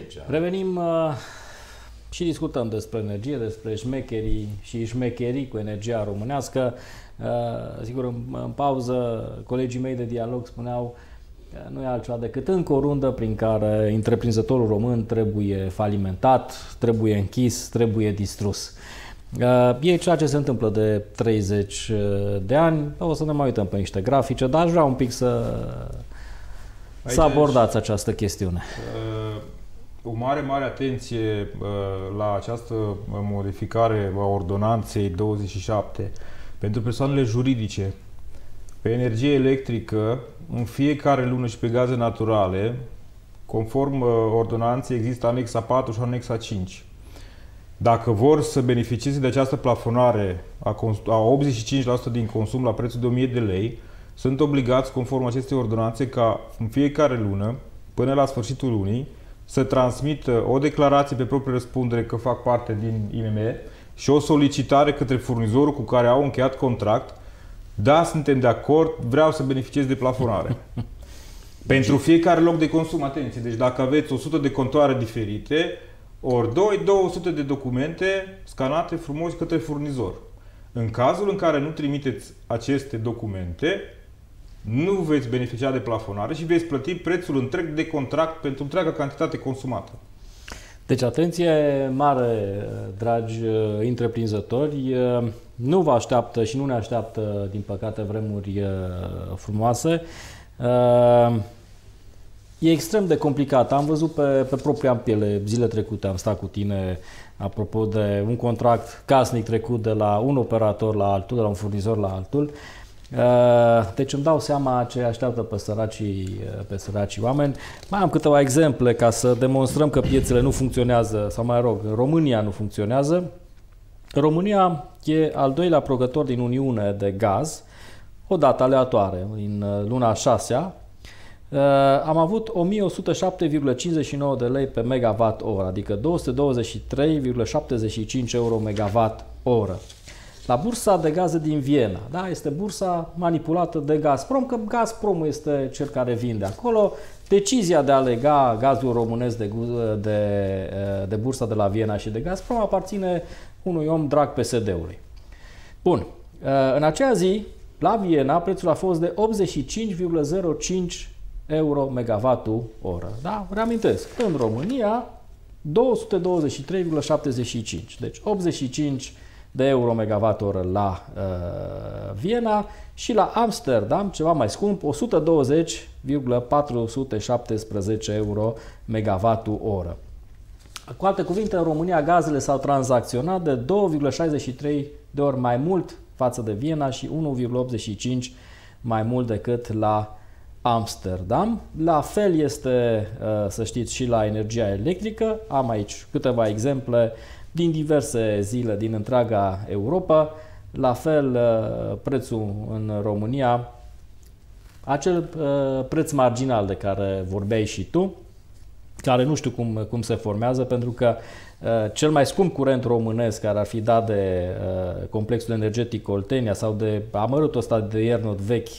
aici. Revenim și discutăm despre energie, despre șmecherii și șmecherii cu energia românească. Sigur, în pauză, colegii mei de dialog spuneau că nu e altceva decât încă o rundă prin care întreprinzătorul român trebuie falimentat, trebuie închis, trebuie distrus. E ceea ce se întâmplă de 30 de ani. O să ne mai uităm pe niște grafice, dar aș vrea un pic să abordați această chestiune. O mare atenție la această modificare a ordonanței 27 pentru persoanele juridice pe energie electrică în fiecare lună și pe gaze naturale, conform ordonanței, există anexa 4 și anexa 5. Dacă vor să beneficieze de această plafonare a 85% din consum la prețul de 1000 de lei, sunt obligați, conform acestei ordonanțe, ca în fiecare lună, până la sfârșitul lunii, să transmită o declarație pe proprie răspundere că fac parte din IMM și o solicitare către furnizorul cu care au încheiat contract: da, suntem de acord, vreau să beneficiez de plafonare. Pentru fiecare loc de consum, atenție, deci dacă aveți 100 de contoare diferite, ori 200 de documente scanate frumos către furnizor. În cazul în care nu trimiteți aceste documente, nu veți beneficia de plafonare și veți plăti prețul întreg de contract pentru întreaga cantitate consumată. Deci atenție mare, dragi întreprinzători, nu vă așteaptă și nu ne așteaptă, din păcate, vremuri frumoase. E extrem de complicat. Am văzut pe propria piele zile trecute, am stat cu tine apropo de un contract casnic trecut de la un operator la altul, de la un furnizor la altul. Deci îmi dau seama ce așteaptă pe săracii oameni. Mai am câteva exemple ca să demonstrăm că piețele nu funcționează, sau mai rog, România nu funcționează. România e al doilea producător din Uniune de gaz, o dată aleatoare, în luna 6-a. Am avut 1107,59 de lei pe megawatt oră, adică 223,75 euro megawatt oră. La bursa de gaze din Viena, da, este bursa manipulată de Gazprom, că Gazprom este cel care vinde acolo. Decizia de a lega gazul românesc de bursa de la Viena și de Gazprom aparține unui om drag PSD-ului. Bun, în acea zi, la Viena, prețul a fost de 85,05 euro megawattul oră. Da? Reamintesc, în România 223,75, deci 85 de euro megawatt oră la Viena și la Amsterdam, ceva mai scump, 120,417 euro megawattul oră. Cu alte cuvinte, în România gazele s-au tranzacționat de 2,63 de ori mai mult față de Viena și 1,85 mai mult decât la Amsterdam. La fel este, să știți, și la energia electrică. Am aici câteva exemple din diverse zile din întreaga Europa. La fel, prețul în România, acel preț marginal de care vorbeai și tu, care nu știu cum se formează, pentru că cel mai scump curent românesc care ar fi dat de complexul energetic Oltenia sau de amărâtul ăsta de Iernut vechi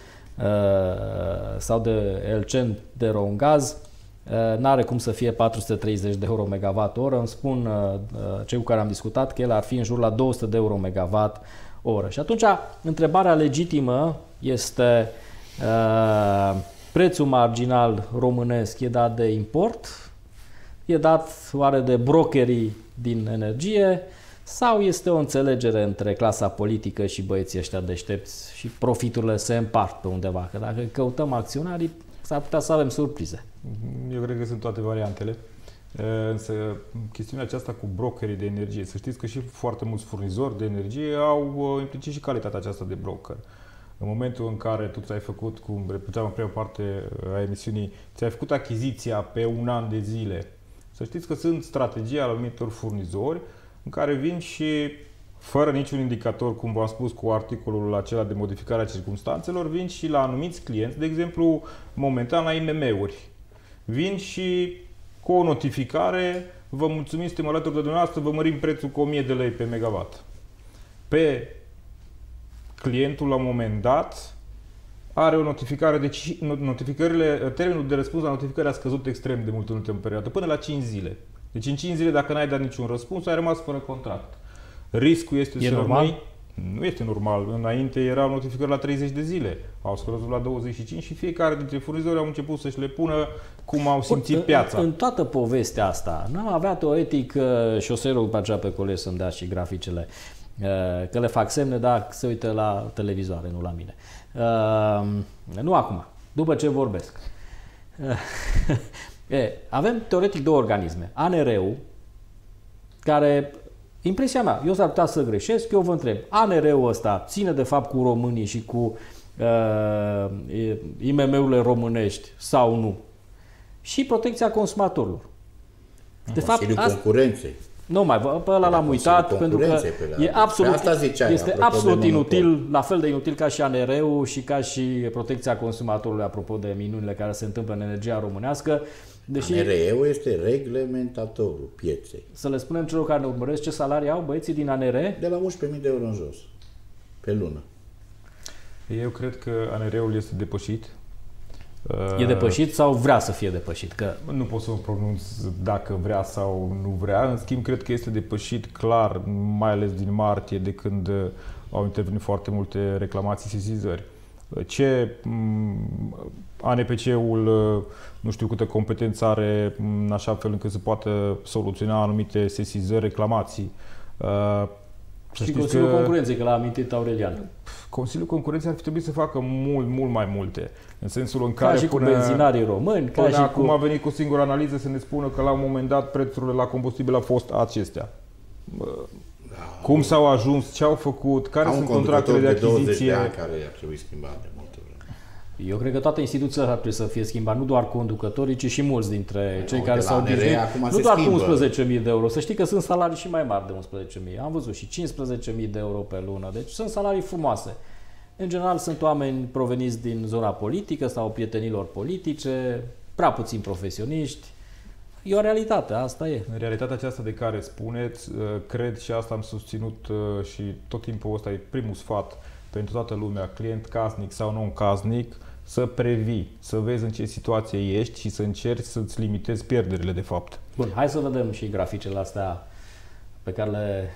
sau de Elcen de Romgaz, n-are cum să fie 430 de euro megawatt oră. Îmi spun cei cu care am discutat că el ar fi în jur la 200 de euro megawatt oră. Și atunci întrebarea legitimă este: prețul marginal românesc e dat de import? E dat oare de brokerii din energie? Sau este o înțelegere între clasa politică și băieții ăștia deștepți și profiturile se împart pe undeva? Că dacă căutăm acționarii, s-ar putea să avem surprize. Eu cred că sunt toate variantele. Însă chestiunea aceasta cu brokerii de energie, să știți că și foarte mulți furnizori de energie au implicit și calitatea aceasta de broker. În momentul în care tu ți-ai făcut, cum repeteam în prima parte a emisiunii, ți-ai făcut achiziția pe un an de zile, să știți că sunt strategii ale anumitor furnizori în care vin și, fără niciun indicator, cum v-am spus cu articolul acela de modificare a circumstanțelor, vin și la anumiți clienți, de exemplu, momentan la IMM-uri. Vin și cu o notificare: vă mulțumim, suntem alături de dumneavoastră, vă mărim prețul cu 1000 de lei pe megawatt. Pe clientul, la un moment dat, are o notificare, deci termenul de răspuns la notificare a scăzut extrem de mult în ultima perioadă, până la 5 zile. Deci în 5 zile, dacă n-ai dat niciun răspuns, ai rămas fără contract. Riscul este să normal? Nu este normal. Înainte erau notificări la 30 de zile, au scăzut la 25 și fiecare dintre furnizori au început să-și le pună cum au simțit piața. În toată povestea asta, n-am avea teoretic șoserul după aceea pe colegi să-mi dea și graficele, că le fac semne, dar se uită la televizoare, nu la mine. Nu acum, după ce vorbesc. Avem teoretic două organisme. ANR-ul, care, impresia mea, eu s-ar putea să greșesc, eu vă întreb, ANR-ul ăsta ține de fapt cu românii și cu IMM-urile românești sau nu? Și protecția consumatorilor. De fapt, Concurenței. Nu mai, pe ăla l-am uitat, pentru că e absolut, este absolut inutil, la fel de inutil ca și ANR-ul și ca și protecția consumatorului, apropo de minunile care se întâmplă în energia românească. Deși ANR-ul este reglementatorul pieței. Să le spunem celor care ne urmăresc ce salarii au băieții din ANR? De la 11.000 de euro în jos, pe lună. Eu cred că ANR-ul este depășit. E depășit sau vrea să fie depășit? Că nu pot să mă pronunț dacă vrea sau nu vrea. În schimb, cred că este depășit clar, mai ales din martie, de când au intervenit foarte multe reclamații, sesizări. ANPC-ul nu știu câtă competență are în așa fel încât să poată soluționa anumite sesizări, reclamații. Și Consiliul Concurenței, că l-a amintit Aurelian. Consiliul Concurenței ar fi trebuit să facă mult mai multe. În sensul în care și cu benzinarii români, ca și acum a venit cu o singură analiză să ne spună că la un moment dat prețurile la combustibil au fost acestea. Cum s-au ajuns, ce au făcut, care sunt contractele de achiziție. 20 de ani care ar trebui schimbat de multe vreme. Eu cred că toate instituțiile ar trebui să fie schimbate, nu doar conducătorii, ci și mulți dintre cei care s-au obișnuit. Nu doar cu 11.000 de euro. Să știi că sunt salarii și mai mari de 11.000. Am văzut și 15.000 de euro pe lună. Deci sunt salarii frumoase. În general sunt oameni proveniți din zona politică sau prietenilor politice, prea puțini profesioniști. E o realitate, asta e. Realitatea aceasta de care spuneți, cred și asta am susținut și tot timpul ăsta e primul sfat pentru toată lumea, client casnic sau non-casnic, să previi, să vezi în ce situație ești și să încerci să-ți limitezi pierderile de fapt. Bun, hai să vedem și graficele astea pe care le...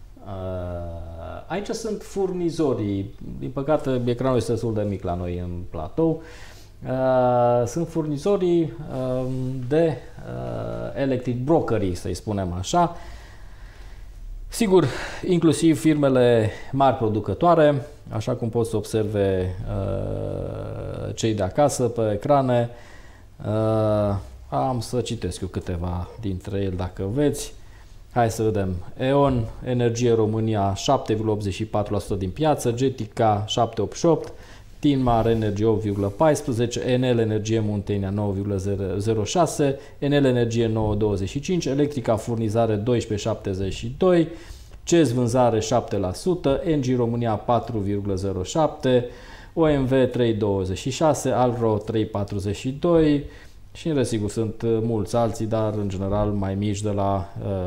Aici sunt furnizorii, din păcate ecranul este destul de mic la noi în platou. Sunt furnizorii de electric brokerii, să-i spunem așa. Sigur, inclusiv firmele mari producătoare, așa cum pot să observe cei de acasă pe ecrane. Am să citesc eu câteva dintre ele dacă veți. Hai să vedem. E.ON, Energie România 7,84% din piață, Getica 7,88%, Tinmar Energie 8,14%, Enel Energie Muntenia 9,06%, Enel Energie 9,25%, Electrica Furnizare 12,72%, CEZ Vânzare 7%, Engie România 4,07%, OMV 3,26%, Alro 3,42%, și în rest, sigur, sunt mulți alții, dar în general mai mici, de la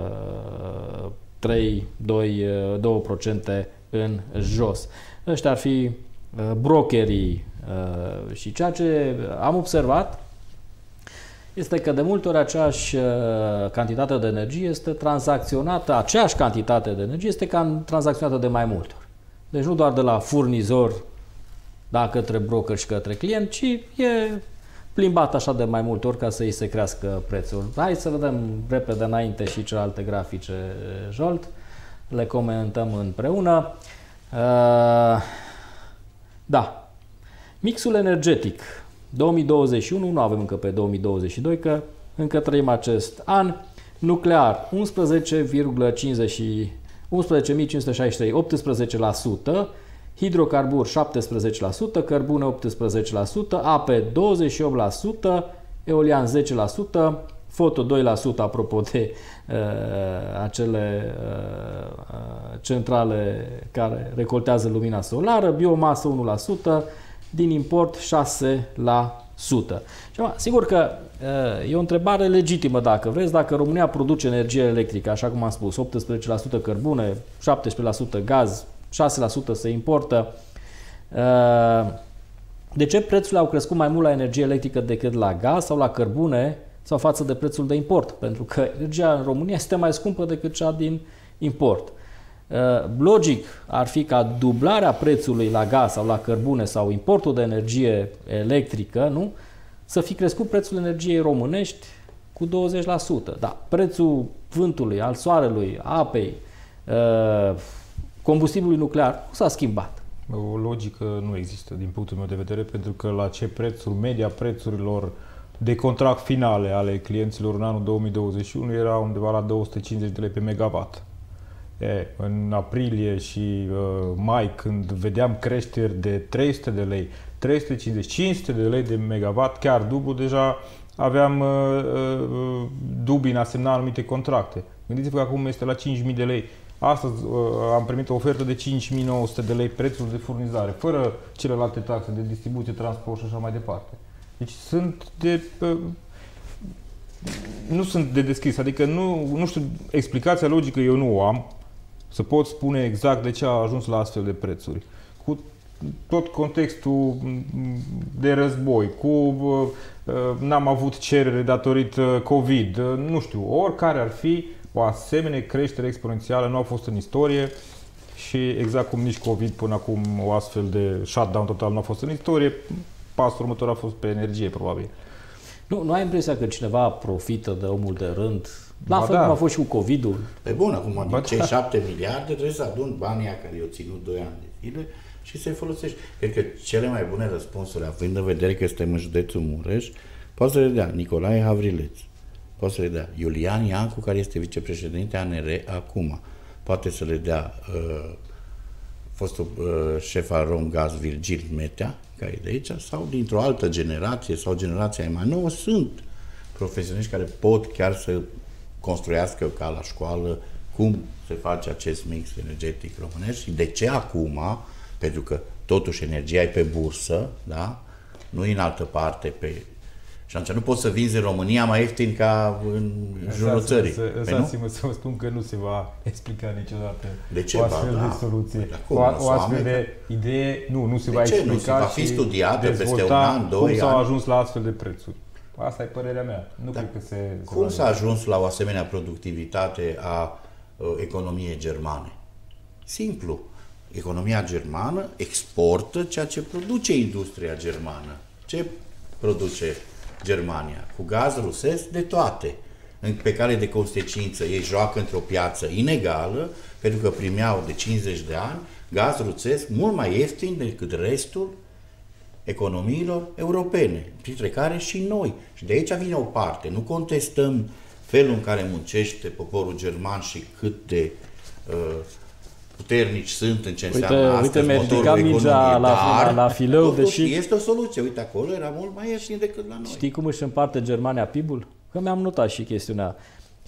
2% în jos. Ăștia ar fi brokerii și ceea ce am observat este că de multe ori aceeași cantitate de energie este tranzacționată, aceeași cantitate de energie este tranzacționată de mai multe ori. Deci nu doar de la furnizor, da, către broker și către client, ci e plimbat așa de mai multe ori ca să îi se crească prețul. Hai să vedem repede înainte și celelalte grafice, Jolt. Le comentăm împreună. Da. Mixul energetic 2021, nu avem încă pe 2022, că încă trăim acest an. Nuclear 11,563, 18%, hidrocarburi 17%, cărbune 18%, ape 28%, eolian 10%, foto 2%, apropo de acele centrale care recoltează lumina solară, biomasă 1%, din import 6%. Și, sigur că e o întrebare legitimă dacă vreți, dacă România produce energie electrică, așa cum am spus, 18% cărbune, 17% gaz, 6% se importă. De ce prețurile au crescut mai mult la energie electrică decât la gaz sau la cărbune sau față de prețul de import? Pentru că energia în România este mai scumpă decât cea din import. Logic ar fi ca dublarea prețului la gaz sau la cărbune sau importul de energie electrică, nu? Să fi crescut prețul energiei românești cu 20%. Da, prețul vântului, al soarelui, apei, combustibilului nuclear nu s-a schimbat. O logică nu există din punctul meu de vedere, pentru că la ce prețuri, media prețurilor de contract finale ale clienților în anul 2021 era undeva la 250 de lei pe megawatt. În aprilie și mai, când vedeam creșteri de 300 de lei, 350, 500 de lei de megawatt, chiar dublu, deja aveam dubii în a semna anumite contracte. Gândiți-vă că acum este la 5.000 de lei. Astăzi am primit o ofertă de 5.900 de lei prețul de furnizare, fără celelalte taxe de distribuție, transport și așa mai departe. Deci nu sunt de descris, adică nu știu, explicația logică eu nu o am, să pot spune exact de ce a ajuns la astfel de prețuri. Cu tot contextul de război, n-am avut cerere datorită COVID, nu știu, oricare ar fi, o asemenea creștere exponențială nu a fost în istorie și exact cum nici COVID până acum o astfel de shutdown total nu a fost în istorie, pasul următor a fost pe energie, probabil. Nu ai impresia că cineva profită de omul de rând? La fel cum a fost și cu COVID-ul. Pe bun, acum din cei 7 miliarde trebuie să adun banii care i-au ținut 2 ani de zile și să-i folosești. Cred că cele mai bune răspunsuri, având în vedere că suntem în județul Mureș, poate să le dea Nicolae Havrileț, poate să le dea Iulian Iancu, care este vicepreședinte ANR acum, poate să le dea fostul șef al Romgaz Virgil Metea, care e de aici, sau dintr-o altă generație, sau generația mai nouă, sunt profesioniști care pot chiar să construiască ca la școală cum se face acest mix energetic românesc și de ce acum, pentru că totuși energia e pe bursă, da? Nu e în altă parte și atunci nu poți să vinzi în România mai ieftin ca în jurul țării. Lăsați-mă să vă spun că nu se va explica niciodată o astfel de soluție. O astfel de idee nu se va explica nu? Va fi studiată peste un an, 2 ani. Cum s-au ajuns la astfel de prețuri. Asta e părerea mea. Nu cred că cum s-a ajuns la o asemenea productivitate a economiei germane? Simplu. Economia germană exportă ceea ce produce industria germană. Ce produce Germania? Cu gaz rusesc de toate. Pe care de consecință ei joacă într-o piață inegală, pentru că primeau de 50 de ani gaz rusesc mult mai ieftin decât restul economiilor europene, printre care și noi. Și de aici vine o parte. Nu contestăm felul în care muncește poporul german și cât de puternici sunt în ce înseamnă astăzi motorul economiei, la fileu, deși este o soluție. Uite, acolo era mult mai ieftin decât la noi. Știi cum își împarte Germania PIB-ul? Că mi-am notat și chestiunea.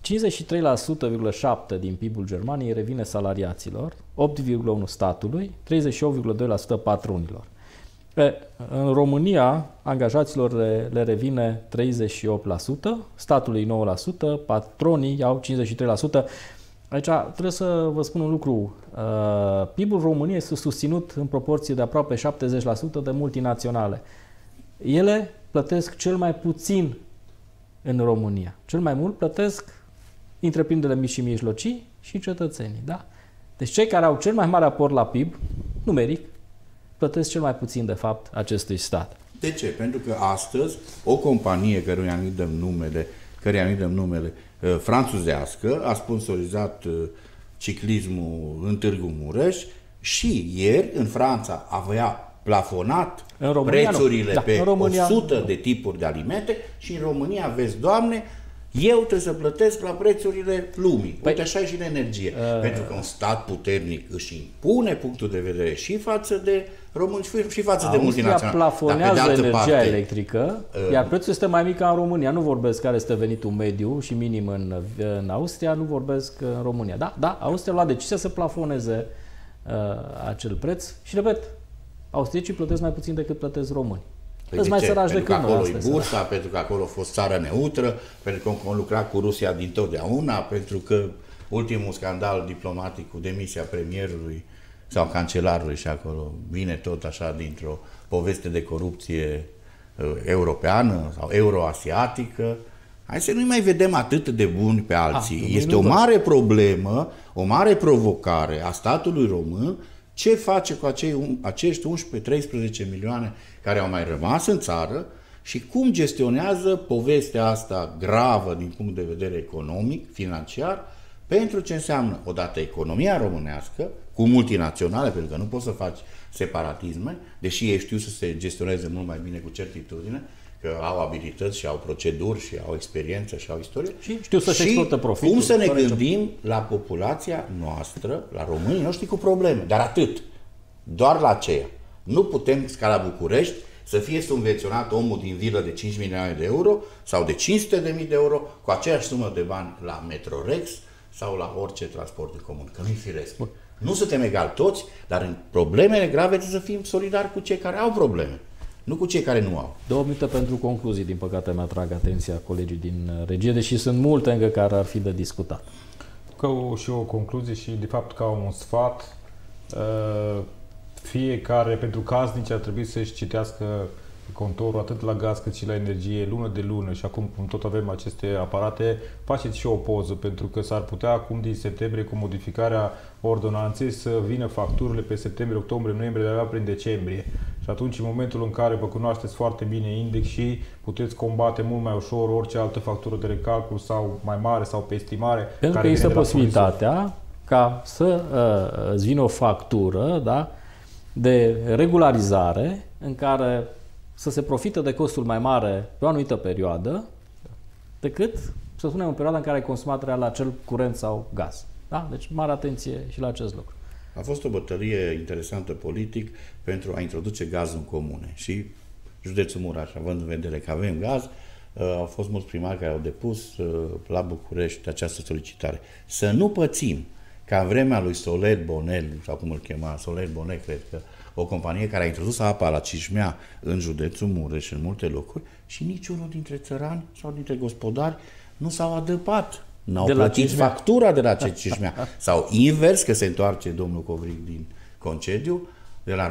53,7% din PIB-ul Germaniei revine salariaților, 8,1% statului, 38,2% patronilor. În România, angajaților le revine 38%, statului 9%, patronii iau 53%. Aici trebuie să vă spun un lucru. PIB-ul României este susținut în proporție de aproape 70% de multinaționale. Ele plătesc cel mai puțin în România. Cel mai mult plătesc întreprinderile mici și mijlocii și cetățenii. Da? Deci cei care au cel mai mare aport la PIB, numeric, plătesc cel mai puțin, de fapt, acestui stat. De ce? Pentru că astăzi o companie căruia nu-i dăm numele, franțuzească, a sponsorizat ciclismul în Târgu Mureș și ieri în Franța avea plafonat prețurile pe 100 de tipuri de alimente și în România, vezi, Doamne, eu trebuie să plătesc la prețurile lumii. Uite, așa e și de energie. Pentru că un stat puternic își impune punctul de vedere și față de români și față de multinaționale. Plafonează energia electrică, iar prețul este mai mic ca în România. Nu vorbesc care este venitul mediu și minim în Austria, nu vorbesc în România. Da, Austria a luat decizia să plafoneze acel preț și, repet, austriecii plătesc mai puțin decât plătesc români. Păi mai săraci decât noi. Acolo e bursa, pentru că acolo a fost țară neutră, pentru că am lucrat cu Rusia dintotdeauna, pentru că ultimul scandal diplomatic cu demisia premierului sau cancelarului și acolo vine tot așa dintr-o poveste de corupție europeană sau euroasiatică. Hai să nu mai vedem atât de buni pe alții. Este o mare problemă, o mare provocare a statului român. Ce face cu acești 11-13 milioane care au mai rămas în țară și cum gestionează povestea asta gravă din punct de vedere economic, financiar, pentru ce înseamnă, odată, economia românească, cu multinaționale, pentru că nu poți să faci separatisme, deși ei știu să se gestioneze mult mai bine cu certitudine, că au abilități și au proceduri și au experiență și au istorie. Și știu să-și exportă profitul. Cum să ne gândim la populația noastră, la românii noștri cu probleme, dar atât. Doar la aceea. Nu putem, ca la București, să fie subvenționat omul din vilă de 5 milioane de euro sau de 500.000 de euro cu aceeași sumă de bani la Metrorex sau la orice transport în comun, că nu-i firesc. Nu suntem egali toți, dar în problemele grave trebuie să fim solidari cu cei care au probleme, nu cu cei care nu au. 2 minute pentru concluzii, din păcate mi atrag atenția colegii din regie, deși sunt multe încă care ar fi de discutat. Și o concluzie și de fapt ca un sfat, fiecare, pentru casnici ar trebui să-și citească contorul atât la gaz cât și la energie lună de lună și acum cum tot avem aceste aparate, faceți și o poză, pentru că s-ar putea acum din septembrie cu modificarea ordonanței să vină facturile pe septembrie, octombrie, noiembrie, de-abia prin decembrie. Și atunci, în momentul în care vă cunoașteți foarte bine index și puteți combate mult mai ușor orice altă factură de recalcul sau mai mare sau pe estimare. Pentru că există posibilitatea ca să îți vină o factură, da, de regularizare în care să se profită de costul mai mare pe o anumită perioadă decât, să spunem, în perioada în care ai consumat real acel curent sau gaz. Da? Deci mare atenție și la acest lucru. A fost o bătălie interesantă politic pentru a introduce gazul în comune și județul Mureș, având în vedere că avem gaz, au fost mulți primari care au depus la București această solicitare. Să nu pățim ca în vremea lui Solet Bonel, sau cum îl chema, Solet Bonel, cred că, o companie care a introdus apa la Cismea în județul Mureș, în multe locuri, și niciunul dintre țărani sau dintre gospodari nu s-au adăpat. N-au plătit factura de la Cismea. Sau invers, că se întoarce domnul Covric din concediu, de la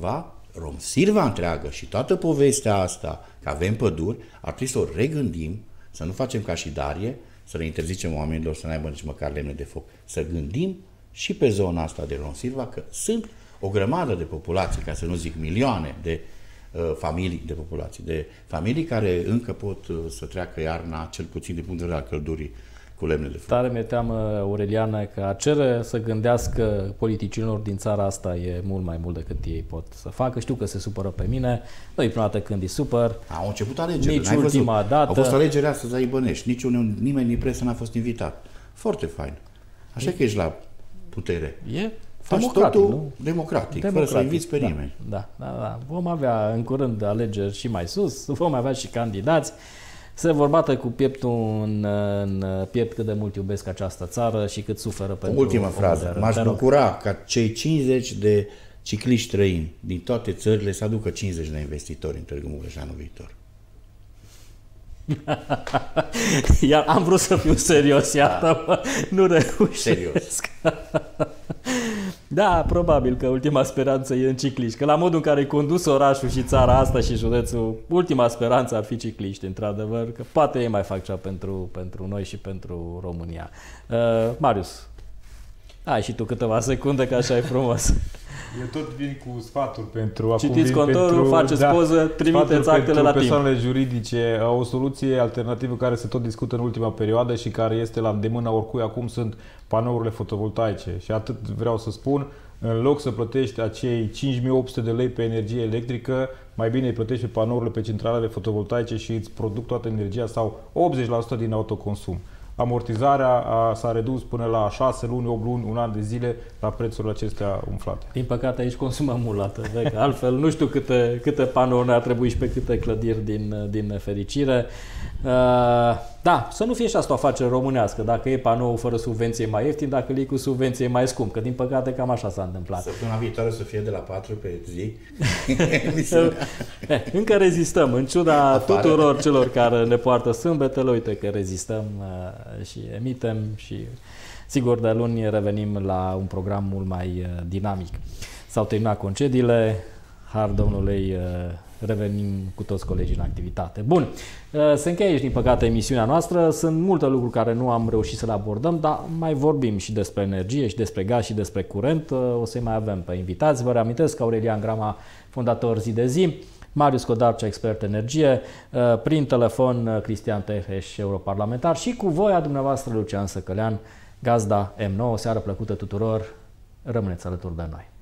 Romsilva întreagă și toată povestea asta, că avem păduri, ar trebui să o regândim, să nu facem ca și Darie, să le interzicem oamenilor să n-aibă nici măcar lemne de foc. Să gândim și pe zona asta de Romsilva, că sunt o grămadă de populații, ca să nu zic milioane de familii de populații, de familii care încă pot să treacă iarna, cel puțin din punct de vedere al căldurii, cu lemne de foc. Tare mi-e teamă, Aureliana, că a cere să gândească politicienilor din țara asta e mult mai mult decât ei pot să facă. Știu că se supără pe mine, nu e prima dată când îi supăr. Au început alegerile, nici ultima dată. Au fost alegeri astăzi la Ibănești, nimeni din presă n-a fost invitat. Foarte fain. Așa că ești la putere. E faci democratic, totul democratic, fără să inviți pe nimeni. Da. Vom avea în curând alegeri și mai sus, vom avea și candidați. Se vor bate cu pieptul în piept cât de mult iubesc această țară și cât suferă pentru... Ultima frază. M-aș bucura ca cei 50 de cicliști străini din toate țările să aducă 50 de investitori în Târgu Mureș anul viitor. Iar am vrut să fiu serios, iată, nu reușesc. Serios. Da, probabil că ultima speranță e în cicliști, că la modul în care ai condus orașul și țara asta și județul, ultima speranță ar fi cicliști, într-adevăr, că poate ei mai fac ceva pentru noi și pentru România. Marius, ai și tu câteva secunde, că așa e frumos. Eu tot vin cu sfaturi pentru... Citiți contorul, faceți poză, trimiteți actele la timp. Persoanele juridice, o soluție alternativă care se tot discută în ultima perioadă și care este la îndemâna oricui acum sunt panourile fotovoltaice. Și atât vreau să spun, în loc să plătești acei 5800 de lei pe energie electrică, mai bine îi plătești pe panourile pe centralele fotovoltaice și îți produc toată energia sau 80% din autoconsum. Amortizarea s-a redus până la 6 luni, 8 luni, un an de zile la prețurile acestea umflate. Din păcate aici consumăm mulată, altfel nu știu câte panouri ar trebui și pe câte clădiri din nefericire. Da, să nu fie și asta o afacere românească, dacă e panou fără subvenție mai ieftin, dacă îl iei cu subvenție mai scump, că din păcate cam așa s-a întâmplat. Săptămâna viitoare să fie de la 4 pe zi. Încă rezistăm, în ciuda tuturor celor care ne poartă sâmbetele, uite că rezistăm și emitem și Sigur, de luni revenim la un program mult mai dinamic. S-au terminat concediile, har Domnului, revenim cu toți colegii în activitate. Bun, se încheie aici, din păcate, emisiunea noastră. Sunt multe lucruri care nu am reușit să le abordăm, dar mai vorbim și despre energie, și despre gaz, și despre curent. O să-i mai avem pe invitați. Vă reamintesc că Aurelian Grama, fondator Zi de Zi, Marius Codarcea, expert energie, prin telefon Cristian Teheș, europarlamentar, și cu voia dumneavoastră Lucian Săcălean, gazda M9. O seară plăcută tuturor, rămâneți alături de noi.